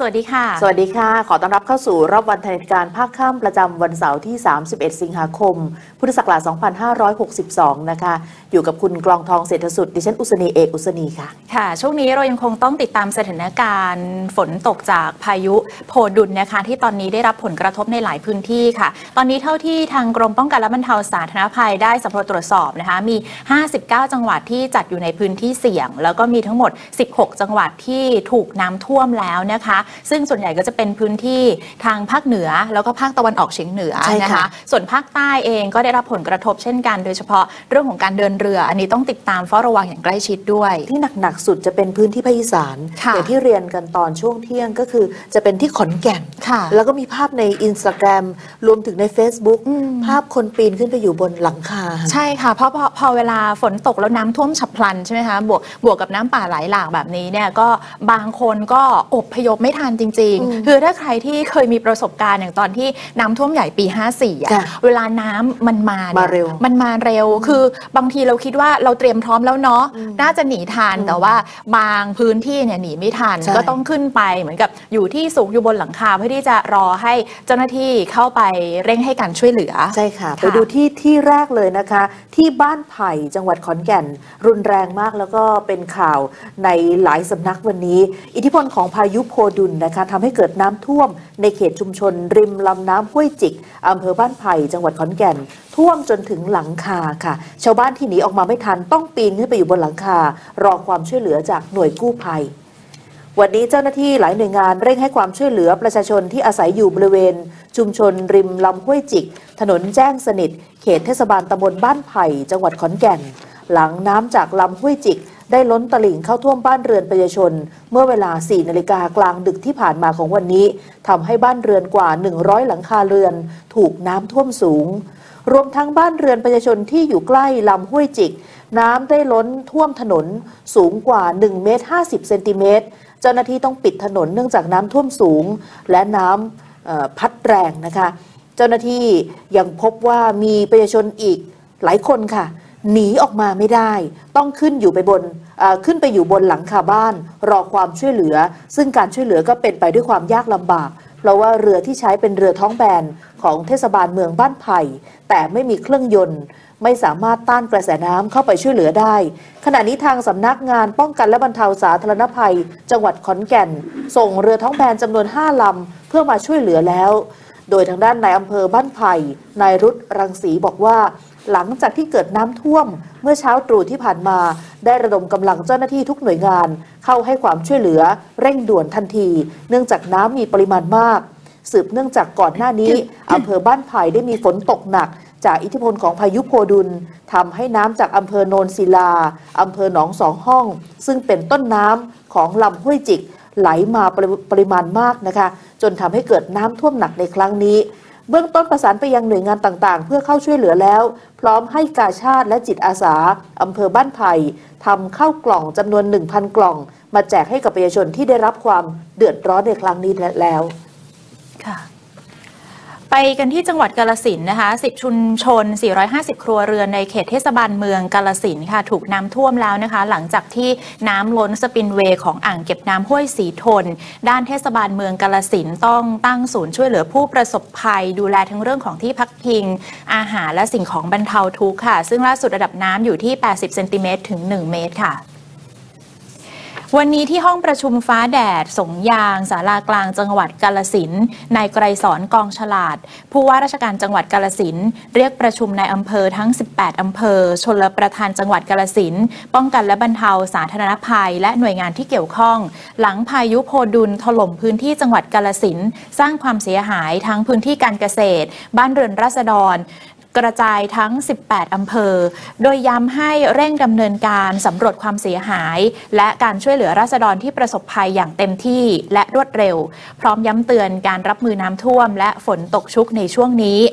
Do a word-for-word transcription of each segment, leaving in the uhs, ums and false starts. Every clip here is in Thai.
วัสดีค่ะสวัสดีค่ะขอต้อนรับเข้าสู่รอบวันทันการภาคค่ำประจำวันเสาร์ที่สามสิบเอ็ดสิงหาคมพุทธศักราชสองพันห้าร้อยหกสิบสองนะคะอยู่กับคุณกลองทองเศรษฐสุดดิฉันอุศนีเอกอุศนีค่ะค่ะช่วงนี้เรายังคงต้องติดตามสถานการณ์ฝนตกจากพายุโพดุลนะคะที่ตอนนี้ได้รับผลกระทบในหลายพื้นที่ค่ะตอนนี้เท่าที่ทางกรมป้องกันและบรรเทาสาธารณภัยได้สำรวจตรวจสอบนะคะมีห้าสิบเก้าจังหวัดที่จัดอยู่ในพื้นที่เสี่ยงแล้วก็มีทั้งหมดสิบหกจังหวัดที่ถูกน้ำท่วมแล้วนะคะซึ่งส่วนใหญ่ก็จะเป็นพื้นที่ทางภาคเหนือแล้วก็ภาคตะวันออกเฉียงเหนือนะคะส่วนภาคใต้เองก็ได้รับผลกระทบเช่นกันโดยเฉพาะเรื่องของการเดินเรืออันนี้ต้องติดตามเฝ้าระวังอย่างใกล้ชิดด้วยที่หนักๆสุดจะเป็นพื้นที่ภาคอีสานอย่างที่เรียนกันตอนช่วงเที่ยงก็คือจะเป็นที่ขอนแก่นแล้วก็มีภาพใน Instagram รวมถึงใน Facebook ภาพคนปีนขึ้นไปอยู่บนหลังคาใช่ค่ะเพราะพอพอเวลาฝนตกแล้วน้ำท่วมฉับพลันใช่ไหมคะบวกบวกกับน้ำป่าไหลหลากแบบนี้เนี่ยก็บางคนก็อพยพไม่ทันจริงๆคือถ้าใครที่เคยมีประสบการณ์อย่างตอนที่น้ำท่วมใหญ่ปีห้าสี่อ่ะเวลาน้ำมันมามาเร็วมันมาเร็วคือบางทีเราคิดว่าเราเตรียมพร้อมแล้วเนาะน่าจะหนีทันแต่ว่าบางพื้นที่เนี่ยหนีไม่ทันก็ต้องขึ้นไปเหมือนกับอยู่ที่สูงอยู่บนหลังคาเพื่อที่จะรอให้เจ้าหน้าที่เข้าไปเร่งให้การช่วยเหลือใช่ค่ะไปดูที่ที่แรกเลยนะคะที่บ้านไผ่จังหวัดขอนแก่นรุนแรงมากแล้วก็เป็นข่าวในหลายสำนักวันนี้อิทธิพลของพายุโพดุลนะคะทำให้เกิดน้ำท่วมในเขตชุมชนริมลำน้ำห้วยจิกอำเภอบ้านไผ่จังหวัดขอนแก่นท่วมจนถึงหลังคาค่ะชาวบ้านที่หนีออกมาไม่ทันต้องปีนขึ้นไปอยู่บนหลังคารอความช่วยเหลือจากหน่วยกู้ภัยวันนี้เจ้าหน้าที่หลายหน่วยงานเร่งให้ความช่วยเหลือประชาชนที่อาศัยอยู่บริเวณชุมชนริมลำห้วยจิกถนนแจ้งสนิทเขตเทศบาลตำบลบ้านไผ่จังหวัดขอนแก่นหลังน้ำจากลำห้วยจิกได้ล้นตลิ่งเข้าท่วมบ้านเรือนประชาชนเมื่อเวลาสี่นาฬิกากลางดึกที่ผ่านมาของวันนี้ทำให้บ้านเรือนกว่าหนึ่งร้อยหลังคาเรือนถูกน้ำท่วมสูงรวมทั้งบ้านเรือนประชาชนที่อยู่ใกล้ลำห้วยจิกน้ำได้ล้นท่วมถนนสูงกว่าหนึ่งเมตรห้าสิบเซนติเมตรเจ้าหน้าที่ต้องปิดถนนเนื่องจากน้ำท่วมสูงและน้ำพัดแรงนะคะเจ้าหน้าที่ยังพบว่ามีประชาชนอีกหลายคนค่ะหนีออกมาไม่ได้ต้องขึ้นอยู่ไปบนขึ้นไปอยู่บนหลังคาบ้านรอความช่วยเหลือซึ่งการช่วยเหลือก็เป็นไปด้วยความยากลำบากเพราะว่าเรือที่ใช้เป็นเรือท้องแบนของเทศบาลเมืองบ้านไผ่แต่ไม่มีเครื่องยนต์ไม่สามารถต้านกระแสน้ำเข้าไปช่วยเหลือได้ขณะนี้ทางสำนักงานป้องกันและบรรเทาสาธารณภัยจังหวัดขอนแก่นส่งเรือท้องแบนจำนวนห้าลำเพื่อมาช่วยเหลือแล้วโดยทางด้านนายอำเภอบ้านไผ่นายรุตรังสีบอกว่าหลังจากที่เกิดน้ำท่วมเมื่อเช้าตรู่ที่ผ่านมาได้ระดมกำลังเจ้าหน้าที่ทุกหน่วยงานเข้าให้ความช่วยเหลือเร่งด่วนทันทีเนื่องจากน้ำมีปริมาณมากสืบเนื่องจากก่อนหน้านี้ อำเภอบ้านไผ่ได้มีฝนตกหนักจากอิทธิพลของพายุโพดุลทำให้น้ำจากอำเภอโนนศิลาอำเภอหนองสองห้องซึ่งเป็นต้นน้ำของลำห้วยจิกไหลมาปริมาณมากนะคะจนทำให้เกิดน้ำท่วมหนักในครั้งนี้เบื้องต้นประสานไปยังหน่วยงานต่างๆเพื่อเข้าช่วยเหลือแล้วพร้อมให้กาชาติและจิตอาสาอำเภอบ้านไผ่ทำข้าวกล่องจำนวน หนึ่งพัน กล่องมาแจกให้กับประชาชนที่ได้รับความเดือดร้อนในครั้งนี้แล้วค่ะไปกันที่จังหวัดกาฬสินธุ์นะคะสิบชุมชนสี่ร้อยห้าสิบครัวเรือนในเขตเทศบาลเมืองกาฬสินธุ์ค่ะถูกน้ำท่วมแล้วนะคะหลังจากที่น้ำล้นสปินเวย์ของอ่างเก็บน้ำห้วยสีทนด้านเทศบาลเมืองกาฬสินธุ์ต้องตั้งศูนย์ช่วยเหลือผู้ประสบภัยดูแลทั้งเรื่องของที่พักพิงอาหารและสิ่งของบรรเทาทุกข์ค่ะซึ่งล่าสุดระดับน้ำอยู่ที่แปดสิบเซนติเมตรถึงหนึ่งเมตรค่ะวันนี้ที่ห้องประชุมฟ้าแดดสงยางศาลากลางจังหวัดกาฬสินธุ์นายไกรสอนกองฉลาดผู้ว่าราชการจังหวัดกาฬสินธุ์เรียกประชุมในอำเภอทั้งสิบแปดอำเภอชลประทานจังหวัดกาฬสินธุ์ป้องกันและบรรเทาสาธารณภัยและหน่วยงานที่เกี่ยวข้องหลังพายุโพดุลถล่มพื้นที่จังหวัดกาฬสินธุ์สร้างความเสียหายทั้งพื้นที่การเกษตรบ้านเรือนราษฎรกระจายทั้งสิบแปดอำเภอโดยย้ำให้เร่งดำเนินการสำรวจความเสียหายและการช่วยเหลือราษฎรที่ประสบภัยอย่างเต็มที่และรวดเร็วพร้อมย้ำเตือนการรับมือน้ำท่วมและฝนตกชุกในช่วงนี้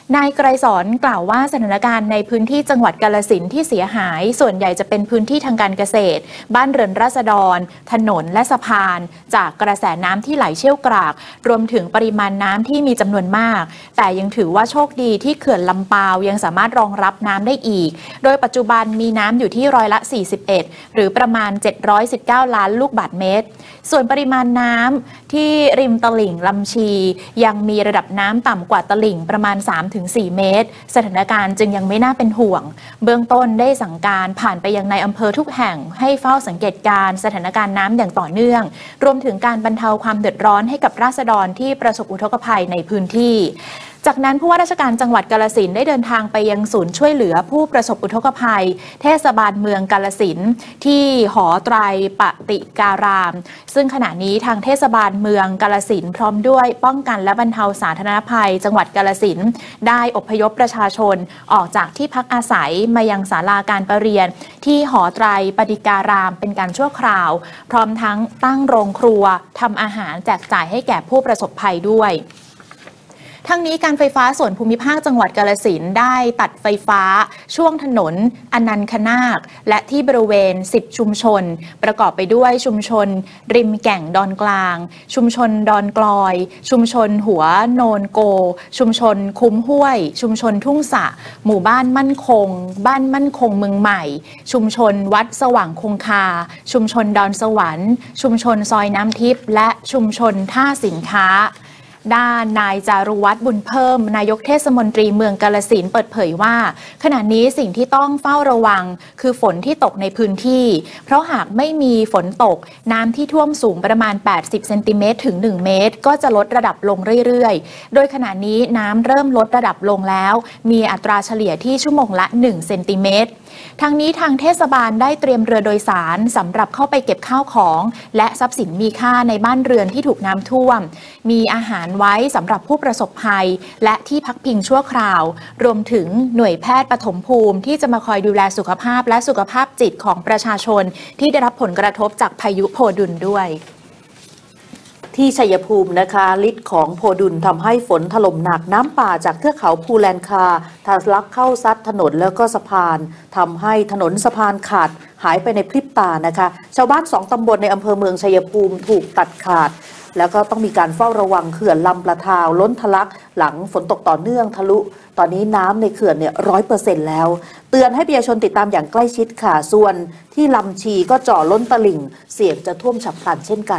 นายไกรสอนกล่าวว่าสถานการณ์ในพื้นที่จังหวัดกาฬสินธุ์ที่เสียหายส่วนใหญ่จะเป็นพื้นที่ทางการเกษตรบ้านเรือนราษฎรถนนและสะพานจากกระแสน้ำที่ไหลเชี่ยวกรากรวมถึงปริมาณน้ำที่มีจำนวนมากแต่ยังถือว่าโชคดีที่เขื่อนลำปาวยังสามารถรองรับน้ำได้อีกโดยปัจจุบันมีน้ำอยู่ที่ร้อยละสี่สิบเอ็ดหรือประมาณเจ็ดร้อยสิบเก้าล้านลูกบาศก์เมตรส่วนปริมาณน้ำที่ริมตลิ่งลำชียังมีระดับน้ำต่ำกว่าตลิ่งประมาณ สามถึงสี่ เมตรสถานการณ์จึงยังไม่น่าเป็นห่วงเบื้องต้นได้สั่งการผ่านไปยังในอำเภอทุกแห่งให้เฝ้าสังเกตการสถานการณ์น้ำอย่างต่อเนื่องรวมถึงการบรรเทาความเดือดร้อนให้กับราษฎรที่ประสบอุทกภัยในพื้นที่จากนั้นผู้ว่าราชการจังหวัดกาฬสินธุ์ได้เดินทางไปยังศูนย์ช่วยเหลือผู้ประสบอุทกภัยเทศบาลเมืองกาฬสินธุ์ที่หอไตรปฏิการามซึ่งขณะนี้ทางเทศบาลเมืองกาฬสินธุ์พร้อมด้วยป้องกันและบรรเทาสาธารณภัยจังหวัดกาฬสินธุ์ได้อพยพประชาชนออกจากที่พักอาศัยมายังศาลาการประเรียนที่หอไตรปฏิการามเป็นการชั่วคราวพร้อมทั้งตั้งโรงครัวทำอาหารแจกจ่ายให้แก่ผู้ประสบภัยด้วยทั้งนี้การไฟฟ้าส่วนภูมิภาคจังหวัดกาฬสินธุ์ได้ตัดไฟฟ้าช่วงถนนอนันทนาคและที่บริเวณสิบชุมชนประกอบไปด้วยชุมชนริมแก่งดอนกลางชุมชนดอนกลอยชุมชนหัวโนนโกชุมชนคุ้มห้วยชุมชนทุ่งสะหมู่บ้านมั่นคงบ้านมั่นคงเมืองใหม่ชุมชนวัดสว่างคงคาชุมชนดอนสวรรค์ชุมชนซอยน้ำทิพย์และชุมชนท่าสินค้าด้านนายจารุวัฒน์บุญเพิ่มนายกเทศมนตรีเมืองกาฬสินธุ์เปิดเผยว่าขณะนี้สิ่งที่ต้องเฝ้าระวังคือฝนที่ตกในพื้นที่เพราะหากไม่มีฝนตกน้ำที่ท่วมสูงประมาณแปดสิบเซนติเมตรถึงหนึ่งเมตรก็จะลดระดับลงเรื่อยๆโดยขณะนี้น้ำเริ่มลดระดับลงแล้วมีอัตราเฉลี่ยที่ชั่วโมงละหนึ่งเซนติเมตรทางนี้ทางเทศบาลได้เตรียมเรือโดยสารสำหรับเข้าไปเก็บข้าวของและทรัพย์สินมีค่าในบ้านเรือนที่ถูกน้ำท่วมมีอาหารไว้สำหรับผู้ประสบภัยและที่พักพิงชั่วคราวรวมถึงหน่วยแพทย์ปฐมภูมิที่จะมาคอยดูแลสุขภาพและสุขภาพจิตของประชาชนที่ได้รับผลกระทบจากพายุโพดุลด้วยที่ชัยภูมินะคะฤทธิ์ของโพดุลทำให้ฝนถล่มหนักน้ำป่าจากเทือกเขาภูแลนคาทะลักเข้าซัดถนนแล้วก็สะพานทำให้ถนนสะพานขาดหายไปในพริบตานะคะชาวบ้านสองตำบลในอำเภอเมืองชัยภูมิถูกตัดขาดแล้วก็ต้องมีการเฝ้าระวังเขื่อนลำปะทาวล้นทะลักหลังฝนตกต่อเนื่องทะลุตอนนี้น้ำในเขื่อนเนี่ยร้อยเปอร์เซ็นต์แล้วเตือนให้ประชาชนติดตามอย่างใกล้ชิดค่ะส่วนที่ลำชีก็จ่อล้นตลิ่งเสี่ยงจะท่วมฉับพลันเช่นกัน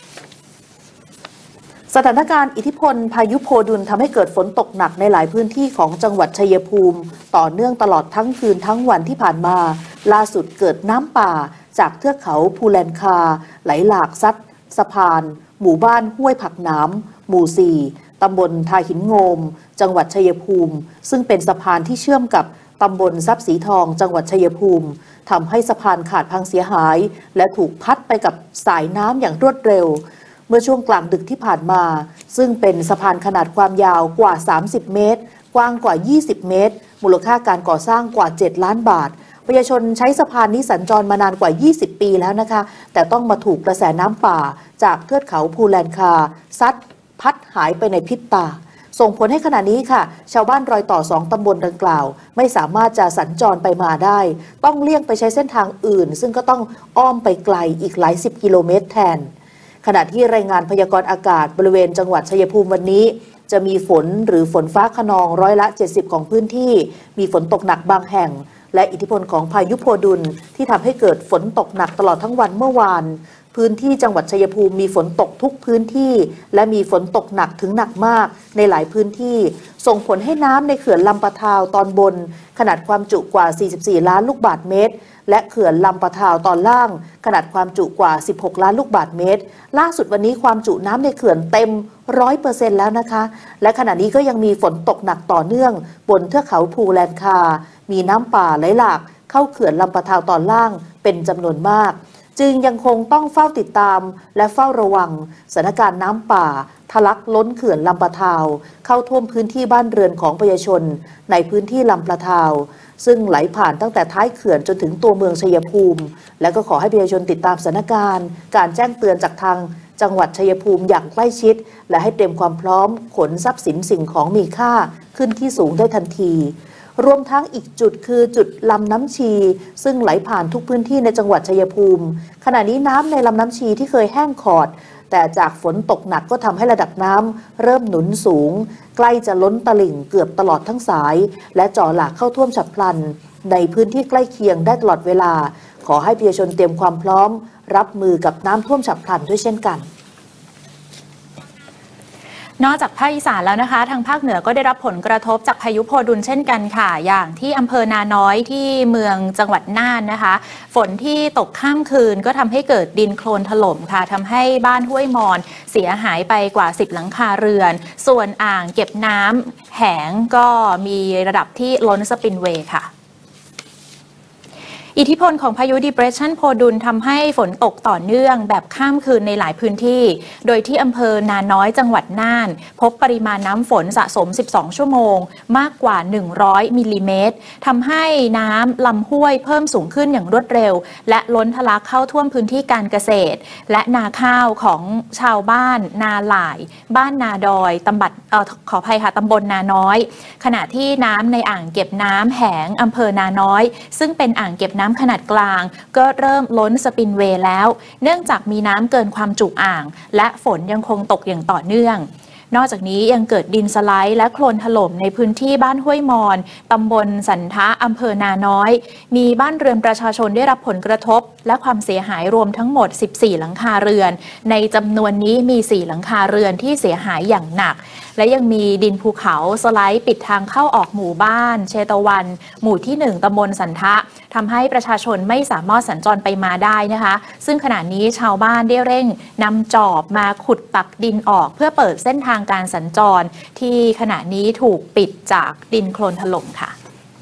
สถานการณ์อิทธิพลพายุโพดุลทำให้เกิดฝนตกหนักในหลายพื้นที่ของจังหวัดชัยภูมิต่อเนื่องตลอดทั้งคืนทั้งวันที่ผ่านมาล่าสุดเกิดน้ำป่าจากเทือกเขาภูแลนคาไหลหลากซัดสะพานหมู่บ้านห้วยผักน้ำหมู่สี่ตำบลทาหินโงมจังหวัดชัยภูมิซึ่งเป็นสะพานที่เชื่อมกับตำบลทรัพย์สีทองจังหวัดชัยภูมิทำให้สะพานขาดพังเสียหายและถูกพัดไปกับสายน้ำอย่างรวดเร็วเมื่อช่วงกลางดึกที่ผ่านมาซึ่งเป็นสะพานขนาดความยาวกว่าสามสิบเมตรกว้างกว่ายี่สิบเมตรมูลค่าการก่อสร้างกว่าเจ็ดล้านบาทประชาชนใช้สะพานนี้สัญจรมานานกว่ายี่สิบปีแล้วนะคะแต่ต้องมาถูกกระแสน้ำป่าจากเทือกเขาภูแลนคาซัดพัดหายไปในพริบตาส่งผลให้ขณะนี้ค่ะชาวบ้านรอยต่อสองตำบลดังกล่าวไม่สามารถจะสัญจรไปมาได้ต้องเลี่ยงไปใช้เส้นทางอื่นซึ่งก็ต้องอ้อมไปไกลอีกหลายสิบกิโลเมตรแทนขณะที่รายงานพยากรณ์อากาศบริเวณจังหวัดชัยภูมิวันนี้จะมีฝนหรือฝนฟ้าคะนองร้อยละเจ็ดสิบของพื้นที่มีฝนตกหนักบางแห่งและอิทธิพลของพายุโพดุลที่ทำให้เกิดฝนตกหนักตลอดทั้งวันเมื่อวานพื้นที่จังหวัดชัยภูมิมีฝนตกทุกพื้นที่และมีฝนตกหนักถึงหนักมากในหลายพื้นที่ส่งผลให้น้ำในเขื่อนลำปะทาวตอนบนขนาดความจุกว่าสี่สิบสี่ล้านลูกบาศก์เมตรและเขื่อนลำปะทาวตอนล่างขนาดความจุกว่าสิบหกล้านลูกบาศก์เมตรล่าสุดวันนี้ความจุน้ำในเขื่อนเต็ม ร้อยเปอร์เซ็นต์ แล้วนะคะและขณะนี้ก็ยังมีฝนตกหนักต่อเนื่องบนเทือกเขาภูแลนคามีน้ำป่าไหลหลากเข้าเขื่อนลำปะทาวตอนล่างเป็นจำนวนมากจึงยังคงต้องเฝ้าติดตามและเฝ้าระวังสถานการณ์น้ำป่าทะลักล้นเขื่อนลำปะทาวเข้าท่วมพื้นที่บ้านเรือนของประชาชนในพื้นที่ลำปะทาวซึ่งไหลผ่านตั้งแต่ท้ายเขื่อนจนถึงตัวเมืองชัยภูมิและก็ขอให้ประชาชนติดตามสถานการณ์การแจ้งเตือนจากทางจังหวัดชัยภูมิอย่างใกล้ชิดและให้เตรียมความพร้อมขนทรัพย์สินสิ่งของมีค่าขึ้นที่สูงได้ทันทีรวมทั้งอีกจุดคือจุดลำน้ำชีซึ่งไหลผ่านทุกพื้นที่ในจังหวัดชัยภูมิขณะนี้น้ำในลำน้ำชีที่เคยแห้งขอดแต่จากฝนตกหนักก็ทำให้ระดับน้ำเริ่มหนุนสูงใกล้จะล้นตลิ่งเกือบตลอดทั้งสายและจ่อหลากเข้าท่วมฉับพลันในพื้นที่ใกล้เคียงได้ตลอดเวลาขอให้ประชาชนเตรียมความพร้อมรับมือกับน้ำท่วมฉับพลันด้วยเช่นกันนอกจากภาคอีสานแล้วนะคะทางภาคเหนือก็ได้รับผลกระทบจากพายุโพดุลเช่นกันค่ะอย่างที่อำเภอนาน้อยที่เมืองจังหวัดน่านนะคะฝนที่ตกข้ามคืนก็ทำให้เกิดดินโคลนถล่มค่ะทำให้บ้านห้วยมอนเสียหายไปกว่าสิบหลังคาเรือนส่วนอ่างเก็บน้ำแหงก็มีระดับที่ล้นสปินเวย์ค่ะอิทธิพลของพายุ Depression โพดุลทำให้ฝนตกต่อเนื่องแบบข้ามคืนในหลายพื้นที่โดยที่อำเภอนาน้อยจังหวัดน่านพบปริมาณน้ำฝนสะสมสิบสองชั่วโมงมากกว่าหนึ่งร้อยมิลลิเมตรทำให้น้ำลำห้วยเพิ่มสูงขึ้นอย่างรวดเร็วและล้นทะลักเข้าท่วมพื้นที่การเกษตรและนาข้าวของชาวบ้านนาหล่ายบ้านนาดอยตำบลเอ่อขออภัยค่ะตำบลนาน้อยขณะที่น้ำในอ่างเก็บน้ำแหงอำเภอนาน้อยซึ่งเป็นอ่างเก็บน้ำขนาดกลางก็เริ่มล้นสปินเวย์แล้วเนื่องจากมีน้ำเกินความจุอ่างและฝนยังคงตกอย่างต่อเนื่องนอกจากนี้ยังเกิดดินสไลด์และโคลนถล่มในพื้นที่บ้านห้วยมอนตำบลสันทะอำเภอนาน้อยมีบ้านเรือนประชาชนได้รับผลกระทบและความเสียหายรวมทั้งหมดสิบสี่หลังคาเรือนในจำนวนนี้มีสี่หลังคาเรือนที่เสียหายอย่างหนักและยังมีดินภูเขาสไลด์ปิดทางเข้าออกหมู่บ้านเชตวันหมู่ที่หนึ่งตำบลสันทะทำให้ประชาชนไม่สามารถสัญจรไปมาได้นะคะซึ่งขณะนี้ชาวบ้านได้เร่งนำจอบมาขุดตักดินออกเพื่อเปิดเส้นทางการสัญจรที่ขณะนี้ถูกปิดจากดินโคลนถล่มค่ะ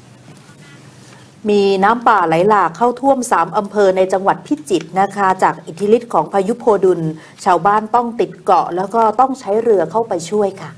มีน้ำป่าไหลหลากเข้าท่วมสามอำเภอในจังหวัดพิจิตรนะคะจากอิทธิฤทธิ์ของพายุโพดุลชาวบ้านต้องติดเกาะแล้วก็ต้องใช้เรือเข้าไปช่วยค่ะ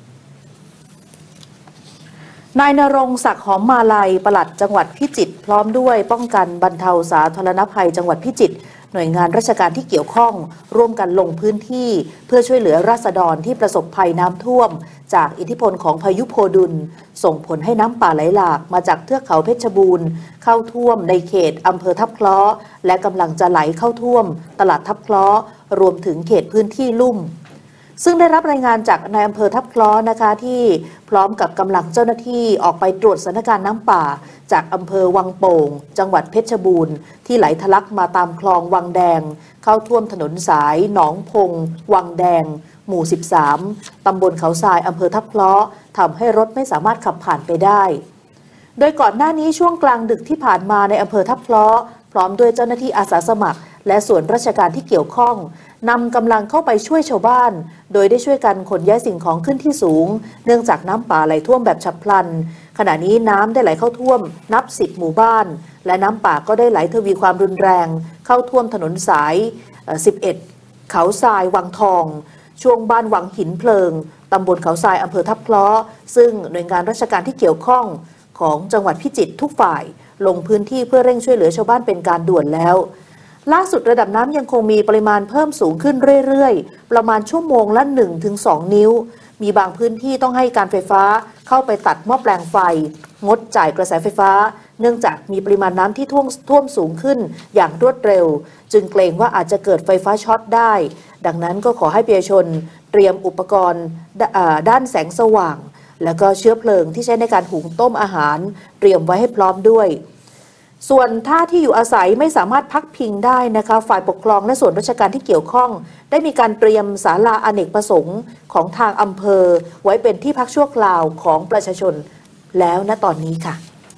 นายณรงค์ศักดิ์หอมมาลัยปลัดจังหวัดพิจิตรพร้อมด้วยป้องกันบรรเทาสาธารณภัยจังหวัดพิจิตรหน่วยงานราชการที่เกี่ยวข้องร่วมกันลงพื้นที่เพื่อช่วยเหลือราษฎรที่ประสบภัยน้ำท่วมจากอิทธิพลของพายุโพดุลส่งผลให้น้ำป่าไหลหลากมาจากเทือกเขาเพชรบูรณ์เข้าท่วมในเขตอำเภอทับเคล้อและกำลังจะไหลเข้าท่วมตลาดทับเคล้อรวมถึงเขตพื้นที่ลุ่มซึ่งได้รับรายงานจากนายอำเภอทับเคล้อนะคะที่พร้อมกับกำลังเจ้าหน้าที่ออกไปตรวจสถานการณ์น้ำป่าจากอำเภอวังโป่งจังหวัดเพชรบูรณ์ที่ไหลทะลักมาตามคลองวังแดงเข้าท่วมถนนสายหนองพงวังแดงหมู่สิบสามตำบลเขาทรายอำเภอทับเคล้อทำให้รถไม่สามารถขับผ่านไปได้โดยก่อนหน้านี้ช่วงกลางดึกที่ผ่านมาในอำเภอทับเคล้อพร้อมด้วยเจ้าหน้าที่อาสาสมัครและส่วนราชการที่เกี่ยวข้องนำกำลังเข้าไปช่วยชาวบ้านโดยได้ช่วยกันขนย้ายสิ่งของขึ้นที่สูงเนื่องจากน้ำป่าไหลท่วมแบบฉับพลันขณะนี้น้ำได้ไหลเข้าท่วมนับสิบหมู่บ้านและน้ำป่าก็ได้ไหลทวีความรุนแรงเข้าท่วมถนนสายสิบเอ็ดเขาทรายวังทองช่วงบ้านวังหินเพลิงตำบลเขาทรายอำเภอทับเคล้อซึ่งหน่วยงานราชการที่เกี่ยวข้องของจังหวัดพิจิตรทุกฝ่ายลงพื้นที่เพื่อเร่งช่วยเหลือชาวบ้านเป็นการด่วนแล้วล่าสุดระดับน้ำยังคงมีปริมาณเพิ่มสูงขึ้นเรื่อยๆประมาณชั่วโมงละ หนึ่งถึงสอง นิ้วมีบางพื้นที่ต้องให้การไฟฟ้าเข้าไปตัดหม้อแปลงไฟงดจ่ายกระแสไฟฟ้าเนื่องจากมีปริมาณน้ำที่ท่วมท่วมสูงขึ้นอย่างรวดเร็วจึงเกรงว่าอาจจะเกิดไฟฟ้าช็อตได้ดังนั้นก็ขอให้ประชาชนเตรียมอุปกรณ์ด้านแสงสว่างแล้วก็เชื้อเพลิงที่ใช้ในการหุงต้มอาหารเตรียมไว้ให้พร้อมด้วยส่วนท่าที่อยู่อาศัยไม่สามารถพักพิงได้นะคะฝ่ายปกครองและส่วนราชการที่เกี่ยวข้องได้มีการเตรียมศาลาอเนกประสงค์ของทางอำเภอไว้เป็นที่พักชั่วคราวของประชาชนแล้วณตอนนี้ค่ะ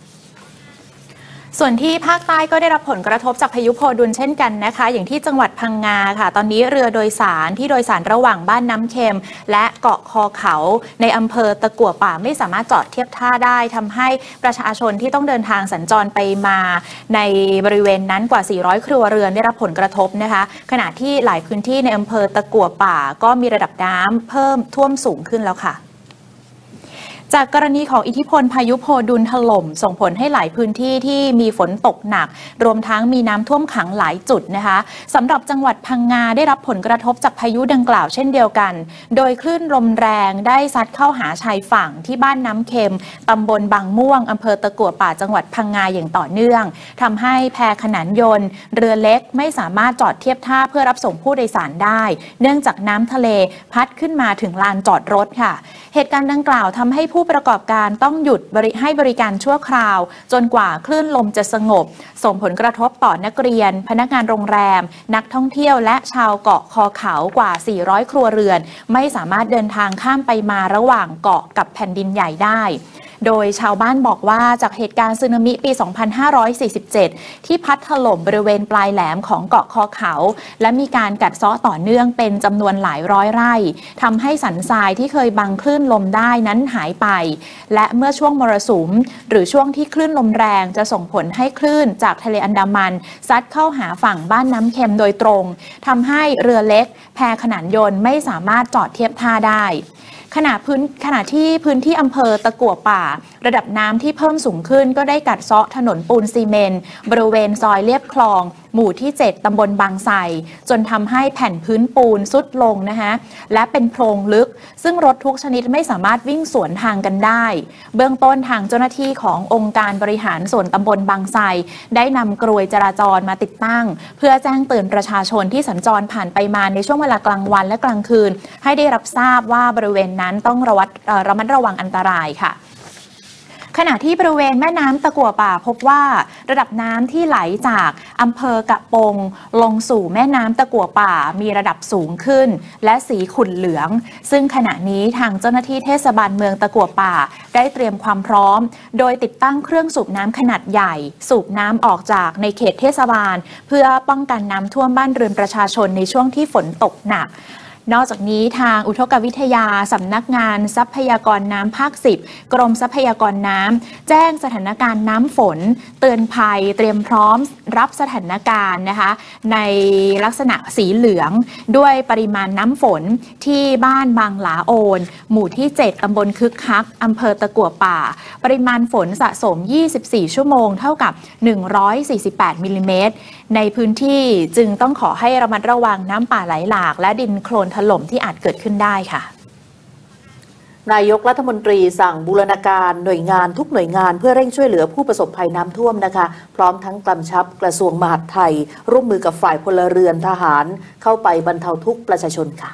ส่วนที่ภาคใต้ก็ได้รับผลกระทบจากพายุโพดุลเช่นกันนะคะอย่างที่จังหวัดพังงาค่ะตอนนี้เรือโดยสารที่โดยสารระหว่างบ้านน้ำเค็มและเกาะคอเขาในอำเภอตะกั่วป่าไม่สามารถจอดเทียบท่าได้ทำให้ประชาชนที่ต้องเดินทางสัญจรไปมาในบริเวณนั้นกว่าสี่ร้อยครัวเรือนได้รับผลกระทบนะคะขณะที่หลายพื้นที่ในอำเภอตะกั่วป่าก็มีระดับน้ำเพิ่มท่วมสูงขึ้นแล้วค่ะจากกรณีของอิทธิพลพายุโพดุลถล่มส่งผลให้หลายพื้นที่ที่มีฝนตกหนักรวมทั้งมีน้ำท่วมขังหลายจุดนะคะสำหรับจังหวัดพังงาได้รับผลกระทบจากพายุดังกล่าวเช่นเดียวกันโดยคลื่นลมแรงได้ซัดเข้าหาชายฝั่งที่บ้านน้ำเค็มตำบลบางม่วงอำเภอตะกั่วป่าจังหวัดพังงาอย่างต่อเนื่องทำให้แพขนานยนต์เรือเล็กไม่สามารถจอดเทียบท่าเพื่อรับส่งผู้โดยสารได้เนื่องจากน้ำทะเลพัดขึ้นมาถึงลานจอดรถค่ะเหตุการณ์ดังกล่าวทำให้ผู้ประกอบการต้องหยุดบริให้บริการชั่วคราวจนกว่าคลื่นลมจะสงบส่งผลกระทบต่อนักเรียนพนักงานโรงแรมนักท่องเที่ยวและชาวเกาะคอเขากว่าสี่ร้อยครัวเรือนไม่สามารถเดินทางข้ามไปมาระหว่างเกาะกับแผ่นดินใหญ่ได้โดยชาวบ้านบอกว่าจากเหตุการณ์สึนามิปี สองพันห้าร้อยสี่สิบเจ็ด ที่พัดถล่มบริเวณปลายแหลมของเกาะคอเขาและมีการกัดเซาะต่อเนื่องเป็นจำนวนหลายร้อยไร่ทำให้สันทรายที่เคยบังคลื่นลมได้นั้นหายไปและเมื่อช่วงมรสุมหรือช่วงที่คลื่นลมแรงจะส่งผลให้คลื่นจากทะเลอันดามันซัดเข้าหาฝั่งบ้านน้ำเค็มโดยตรงทำให้เรือเล็กแพขนานยนต์ไม่สามารถจอดเทียบท่าได้ขณะพื้นขณะที่พื้นที่อำเภอตะกั่วป่าระดับน้ำที่เพิ่มสูงขึ้นก็ได้กัดเซาะถนนปูนซีเมนต์บริเวณซอยเลียบคลองหมู่ที่เจ็ดตำบลบางไทรจนทำให้แผ่นพื้นปูนซุดลงนะคะและเป็นโพรงลึกซึ่งรถทุกชนิดไม่สามารถวิ่งสวนทางกันได้เบื้องต้นทางเจ้าหน้าที่ขององค์การบริหารส่วนตำบลบางไทรได้นำกรวยจราจรมาติดตั้งเพื่อแจ้งเตือนประชาชนที่สัญจรผ่านไปมาในช่วงเวลากลางวันและกลางคืนให้ได้รับทราบว่าบริเวณนั้นต้องระวัดระมัดระวังอันตรายค่ะขณะที่บริเวณแม่น้ำตะกั่วป่าพบว่าระดับน้ำที่ไหลจากอำเภอกะปงลงสู่แม่น้ำตะกั่วป่ามีระดับสูงขึ้นและสีขุ่นเหลืองซึ่งขณะนี้ทางเจ้าหน้าที่เทศบาลเมืองตะกั่วป่าได้เตรียมความพร้อมโดยติดตั้งเครื่องสูบน้ำขนาดใหญ่สูบน้ำออกจากในเขตเทศบาลเพื่อป้องกันน้ำท่วมบ้านเรือนประชาชนในช่วงที่ฝนตกหนักนอกจากนี้ทางอุทกวิทยาสำนักงานทรัพยากรน้ำภาคสิบกรมทรัพยากรน้ำแจ้งสถานการณ์น้ำฝนเตือนภัยเตรียมพร้อมรับสถานการณ์นะคะในลักษณะสีเหลืองด้วยปริมาณน้ำฝนที่บ้านบางหลาโอนหมู่ที่เจ็ดตำบลคึกคักอำเภอตะกั่วป่าปริมาณฝนสะสมยี่สิบสี่ชั่วโมงเท่ากับหนึ่งร้อยสี่สิบแปดมิลลิเมตรในพื้นที่จึงต้องขอให้ระมัดระวังน้ำป่าไหลหลากและดินโคลนถล่มที่อาจเกิดขึ้นได้ค่ะนายกรัฐมนตรีสั่งบูรณาการหน่วยงานทุกหน่วยงานเพื่อเร่งช่วยเหลือผู้ประสบภัยน้ำท่วมนะคะพร้อมทั้งกำชับกระทรวงมหาดไทยร่วมมือกับฝ่ายพลเรือนทหารเข้าไปบรรเทาทุกข์ประชาชนค่ะ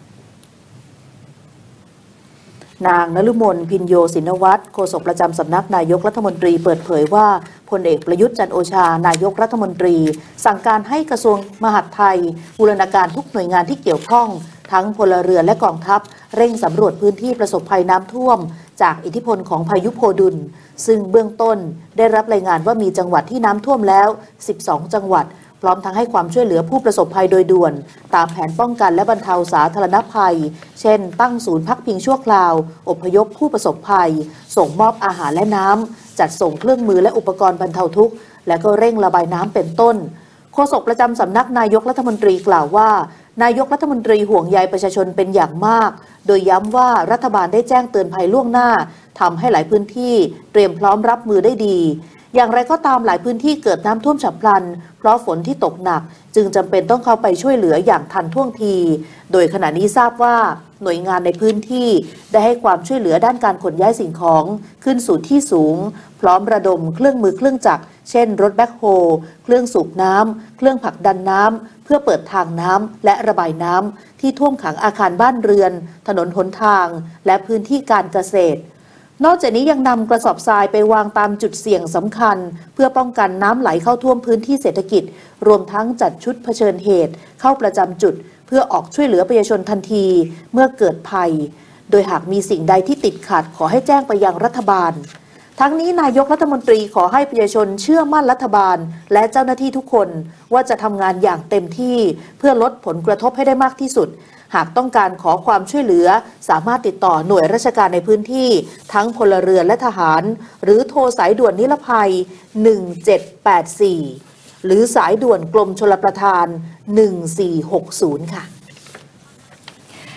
นางนฤมลพินโยศินวัตรโฆษกประจำสำนักนายกรัฐมนตรีเปิดเผยว่าพลเอกประยุทธ์จันทร์โอชานายกรัฐมนตรีสั่งการให้กระทรวงมหาดไทยบูรณาการทุกหน่วยงานที่เกี่ยวข้องทั้งพลเรือนและกองทัพเร่งสำรวจพื้นที่ประสบภัยน้ำท่วมจากอิทธิพลของพายุโพดุลซึ่งเบื้องต้นได้รับรายงานว่ามีจังหวัดที่น้ำท่วมแล้วสิบสองจังหวัดพร้อมทั้งให้ความช่วยเหลือผู้ประสบภัยโดยด่วนตามแผนป้องกันและบรรเทาสาธารณภัยเช่นตั้งศูนย์พักพิงชั่วคราวอพยพผู้ประสบภัยส่งมอบอาหารและน้ำจัดส่งเครื่องมือและอุปกรณ์บรรเทาทุกข์และก็เร่งระบายน้ำเป็นต้นโฆษกประจำสำนักนายกรัฐมนตรีกล่าวว่านายกรัฐมนตรีห่วงใยประชาชนเป็นอย่างมากโดยย้ำว่ารัฐบาลได้แจ้งเตือนภัยล่วงหน้าทำให้หลายพื้นที่เตรียมพร้อมรับมือได้ดีอย่างไรก็ตามหลายพื้นที่เกิดน้ำท่วมฉับพลันเพราะฝนที่ตกหนักจึงจำเป็นต้องเข้าไปช่วยเหลืออย่างทันท่วงทีโดยขณะนี้ทราบว่าหน่วยงานในพื้นที่ได้ให้ความช่วยเหลือด้านการขนย้ายสิ่งของขึ้นสู่ที่สูงพร้อมระดมเครื่องมือเครื่องจักรเช่นรถแบ็คโฮเครื่องสูบน้ำเครื่องผลักดันน้ำเพื่อเปิดทางน้ำและระบายน้ำที่ท่วมขังอาคารบ้านเรือนถนนหนทางและพื้นที่การเกษตรนอกจากนี้ยังนำกระสอบทรายไปวางตามจุดเสี่ยงสำคัญเพื่อป้องกันน้ำไหลเข้าท่วมพื้นที่เศรษฐกิจรวมทั้งจัดชุดเผชิญเหตุเข้าประจำจุดเพื่อออกช่วยเหลือประชาชนทันทีเมื่อเกิดภัยโดยหากมีสิ่งใดที่ติดขัดขอให้แจ้งไปยังรัฐบาลทั้งนี้นายกรัฐมนตรีขอให้ประชาชนเชื่อมั่นรัฐบาลและเจ้าหน้าที่ทุกคนว่าจะทำงานอย่างเต็มที่เพื่อลดผลกระทบให้ได้มากที่สุดหากต้องการขอความช่วยเหลือสามารถติดต่อหน่วยราชการในพื้นที่ทั้งพลเรือนและทหารหรือโทรสายด่วนนิรภัยหนึ่งเจ็ดแปดสี่หรือสายด่วนกรมชลประทานหนึ่งสี่หกศูนย์ค่ะ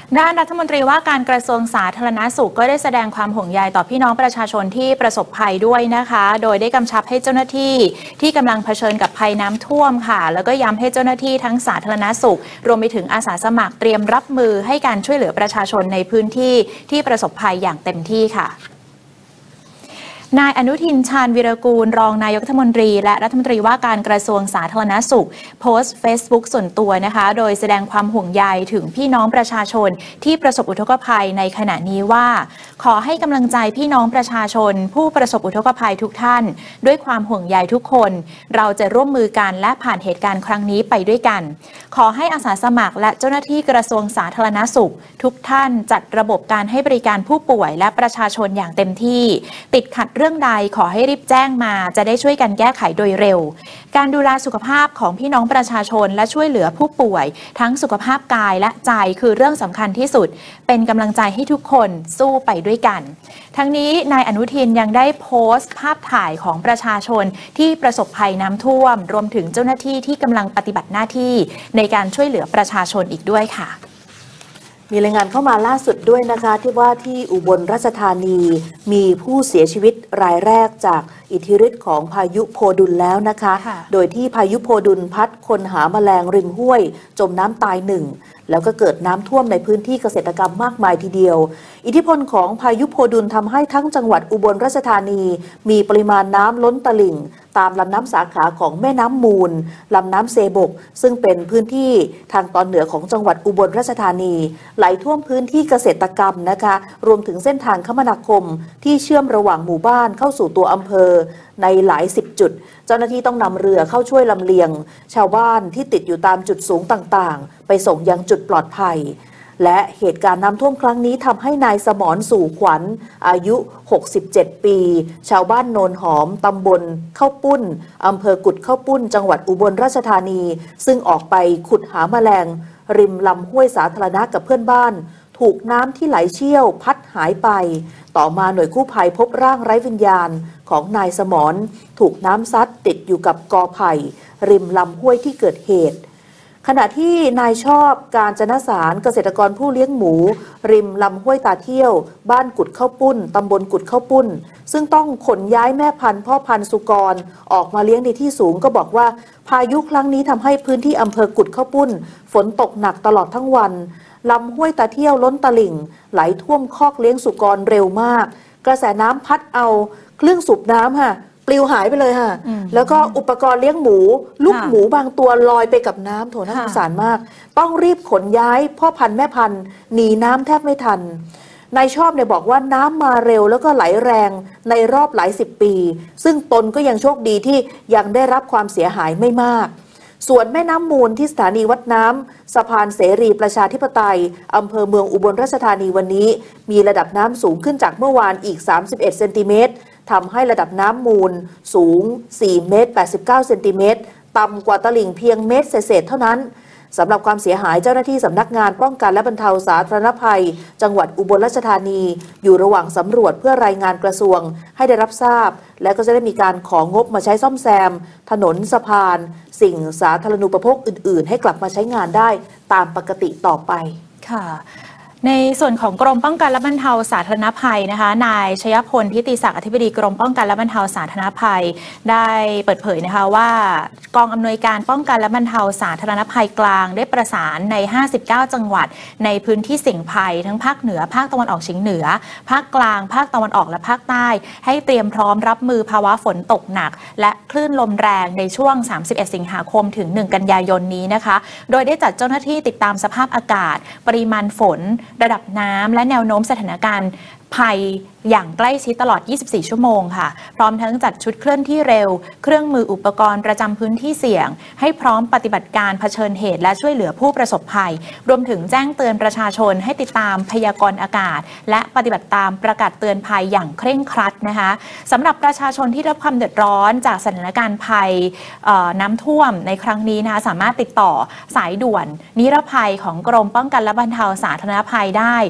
ด้านรัฐมนตรีว่าการกระทรวงสาธารณสุขก็ได้แสดงความห่วงใยต่อพี่น้องประชาชนที่ประสบภัยด้วยนะคะโดยได้กำชับให้เจ้าหน้าที่ที่กำลังเผชิญกับภัยน้ำท่วมค่ะแล้วก็ย้ำให้เจ้าหน้าที่ทั้งสาธารณสุขรวมไปถึงอาสาสมัครเตรียมรับมือให้การช่วยเหลือประชาชนในพื้นที่ที่ประสบภัยอย่างเต็มที่ค่ะนายอนุทินชาญวีรกูลรองนายกรัฐมนตรีและรัฐมนตรีว่าการกระทรวงสาธารณสุขโพสต์ Facebook ส่วนตัวนะคะโดยแสดงความห่วงใยถึงพี่น้องประชาชนที่ประสบอุทกภัยในขณะนี้ว่าขอให้กำลังใจพี่น้องประชาชนผู้ประสบอุทกภัยทุกท่านด้วยความห่วงใยทุกคนเราจะร่วมมือกันและผ่านเหตุการณ์ครั้งนี้ไปด้วยกันขอให้อาสาสมัครและเจ้าหน้าที่กระทรวงสาธารณสุขทุกท่านจัดระบบการให้บริการผู้ป่วยและประชาชนอย่างเต็มที่ติดขัดเรื่องใดขอให้รีบแจ้งมาจะได้ช่วยกันแก้ไขโดยเร็วการดูแลสุขภาพของพี่น้องประชาชนและช่วยเหลือผู้ป่วยทั้งสุขภาพกายและใจคือเรื่องสำคัญที่สุดเป็นกำลังใจให้ทุกคนสู้ไปด้วยกันทั้งนี้นายอนุทินยังได้โพสต์ภาพถ่ายของประชาชนที่ประสบภัยน้ำท่วมรวมถึงเจ้าหน้าที่ที่กำลังปฏิบัติหน้าที่ในการช่วยเหลือประชาชนอีกด้วยค่ะมีรายงานเข้ามาล่าสุดด้วยนะคะที่ว่าที่อุบลราชธานีมีผู้เสียชีวิตรายแรกจากอิทธิฤทธิ์ของพายุโพดุลแล้วนะคะโดยที่พายุโพดุลพัดคนหาแมลงริมห้วยจมน้ำตายหนึ่งแล้วก็เกิดน้ำท่วมในพื้นที่เกษตรกรรมมากมายทีเดียวอิทธิพลของพายุโพดุลทำให้ทั้งจังหวัดอุบลราชธานีมีปริมาณน้ำล้นตลิ่งตามลำน้ำสาขาของแม่น้ำมูลลำน้ำเซบกซึ่งเป็นพื้นที่ทางตอนเหนือของจังหวัดอุบลราชธานีไหลท่วมพื้นที่เกษตรกรรมนะคะรวมถึงเส้นทางคมนาคมที่เชื่อมระหว่างหมู่บ้านเข้าสู่ตัวอำเภอในหลายสิบจุดเจ้าหน้าที่ต้องนำเรือเข้าช่วยลำเลียงชาวบ้านที่ติดอยู่ตามจุดสูงต่างๆไปส่งยังจุดปลอดภัยและเหตุการณ์น้ำท่วมครั้งนี้ทำให้นายสมรสู่ขวัญอายุหกสิบเจ็ดปีชาวบ้านโนนหอมตำบลข้าวปุ้นอำเภอกุดข้าวปุ้นจังหวัดอุบลราชธานีซึ่งออกไปขุดหาแมลงริมลำห้วยสาธารณะกับเพื่อนบ้านถูกน้ำที่ไหลเชี่ยวพัดหายไปต่อมาหน่วยกู้ภัยพบร่างไร้วิญญาณของนายสมรถูกน้ำซัดติดอยู่กับกอไผ่ริมลำห้วยที่เกิดเหตุขณะที่นายชอบการจนสารเกษตรกรผู้เลี้ยงหมูริมลำห้วยตาเที่ยวบ้านกุดข้าวปุ้นตำบลกุดข้าวปุ้นซึ่งต้องขนย้ายแม่พันธุ์พ่อพันธุ์สุกรออกมาเลี้ยงในที่สูงก็บอกว่าพายุครั้งนี้ทำให้พื้นที่อำเภอกุดข้าวปุ้นฝนตกหนักตลอดทั้งวันลำห้วยตาเที่ยวล้นตลิ่งไหลท่วมคอกเลี้ยงสุกรเร็วมากกระแสน้ำพัดเอาเครื่องสูบน้ำค่ะปลิวหายไปเลยค่ะแล้วก็อุปกรณ์เลี้ยงหมูลูกหมูบางตัวลอยไปกับน้ำโถน่าสงสารมากต้องรีบขนย้ายพ่อพันธุ์แม่พันธุ์หนีน้ำแทบไม่ทันนายชอบเนี่ยบอกว่าน้ำมาเร็วแล้วก็ไหลแรงในรอบหลายสิบปีซึ่งตนก็ยังโชคดีที่ยังได้รับความเสียหายไม่มากส่วนแม่น้ำมูลที่สถานีวัดน้ำสะพานเสรีประชาธิปไตยอำเภอเมืองอุบลราชธานีวันนี้มีระดับน้ำสูงขึ้นจากเมื่อวานอีกสามสิบเอ็ดเซนติเมตรทำให้ระดับน้ำมูลสูงสี่เมตรแปดสิบเก้าเซนติเมตรต่ำกว่าตลิ่งเพียงเมตรเศษเท่านั้นสำหรับความเสียหายเจ้าหน้าที่สำนักงานป้องกันและบรรเทาสาธารณภัยจังหวัดอุบลราชธานีอยู่ระหว่างสำรวจเพื่อรายงานกระทรวงให้ได้รับทราบและก็จะได้มีการของงบมาใช้ซ่อมแซมถนนสะพานสิ่งสาธารณูปโภคอื่นๆให้กลับมาใช้งานได้ตามปกติต่อไปค่ะในส่วนของกรมป้องกันและบรรเทาสาธารณภัยนะคะนายชยพลทิติศักดิ์อธิบดีกรมป้องกันและบรรเทาสาธารณภัยได้เปิดเผยนะคะว่ากองอำนวยการป้องกันและบรรเทาสาธารณภัยกลางได้ประสานในห้าสิบเก้าจังหวัดในพื้นที่เสี่ยงภัยทั้งภาคเหนือภาคตะวันออกเฉียงเหนือภาคกลางภาคตะวันออกและภาคใต้ให้เตรียมพร้อมรับมือภาวะฝนตกหนักและคลื่นลมแรงในช่วงสามสิบเอ็ดสิงหาคมถึงหนึ่งกันยายนนี้นะคะโดยได้จัดเจ้าหน้าที่ติดตามสภาพอากาศปริมาณฝนระดับน้ำและแนวโน้มสถานการณ์ภัยอย่างใกล้ชิดตลอดยี่สิบสี่ชั่วโมงค่ะพร้อมทั้งจัดชุดเคลื่อนที่เร็วเครื่องมืออุปกรณ์ประจำพื้นที่เสี่ยงให้พร้อมปฏิบัติการเผชิญเหตุและช่วยเหลือผู้ประสบภัยรวมถึงแจ้งเตือนประชาชนให้ติดตามพยากรณ์อากาศและปฏิบัติตามประกาศเตือนภัยอย่างเคร่งครัดนะคะสำหรับประชาชนที่ได้รับความเดือดร้อนจากสถานการณ์ภัยน้ำท่วมในครั้งนี้นะคะสามารถติดต่อสายด่วนนิรภัยของกรมป้องกันและบรรเทาสาธารณภัยได้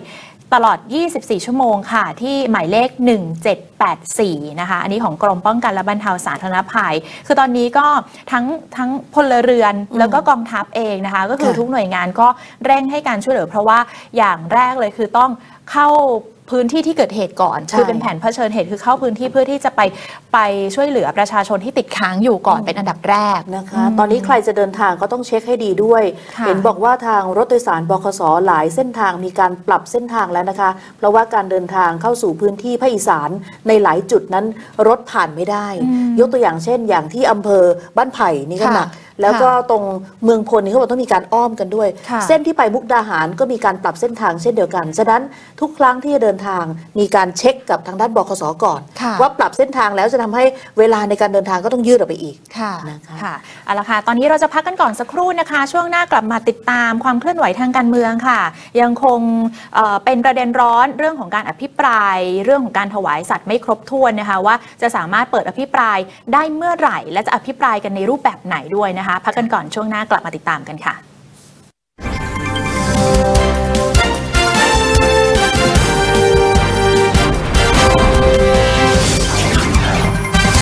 ตลอด ยี่สิบสี่ ชั่วโมงค่ะที่หมายเลข หนึ่งเจ็ดแปดสี่ นะคะอันนี้ของกรมป้องกันและบรรเทาสาธารณภัยคือตอนนี้ก็ทั้งทั้งพลเรือนแล้วก็กองทัพเองนะคะก็คือทุกหน่วยงานก็เร่งให้การช่วยเหลือเพราะว่าอย่างแรกเลยคือต้องเข้าพื้นที่ที่เกิดเหตุก่อนคือเป็นแผนเผชิญเหตุคือเข้าพื้นที่เพื่อที่จะไปไปช่วยเหลือประชาชนที่ติดค้างอยู่ก่อนเป็นอันดับแรกนะคะตอนนี้ใครจะเดินทางก็ต้องเช็คให้ดีด้วยเห็นบอกว่าทางรถโดยสารบขสหลายเส้นทางมีการปรับเส้นทางแล้วนะคะเพราะว่าการเดินทางเข้าสู่พื้นที่ภาคอีสานในหลายจุดนั้นรถผ่านไม่ได้ยกตัวอย่างเช่นอย่างที่อำเภอบ้านไผ่นี่ก็หนักแล้วก็ตรงเมืองพลนี่เขาบอกต้องมีการอ้อมกันด้วยเส้นที่ไปมุกดาหารก็มีการปรับเส้นทางเช่นเดียวกันฉะนั้นทุกครั้งที่จะเดินทางมีการเช็คกับทางด้านบขสก่อนว่าปรับเส้นทางแล้วจะทำให้เวลาในการเดินทางก็ต้องยืดออกไปอีกค่ะนะคะค่ะเอาละค่ะตอนนี้เราจะพักกันก่อนสักครู่นะคะช่วงหน้ากลับมาติดตามความเคลื่อนไหวทางการเมืองค่ะยังคงเอ่อเป็นประเด็นร้อนเรื่องของการอภิปรายเรื่องของการถวายสัตว์ไม่ครบถ้วนนะคะว่าจะสามารถเปิดอภิปรายได้เมื่อไหร่และจะอภิปรายกันในรูปแบบไหนด้วยนะคะพักกันก่อนช่วงหน้ากลับมาติดตามกันค่ะ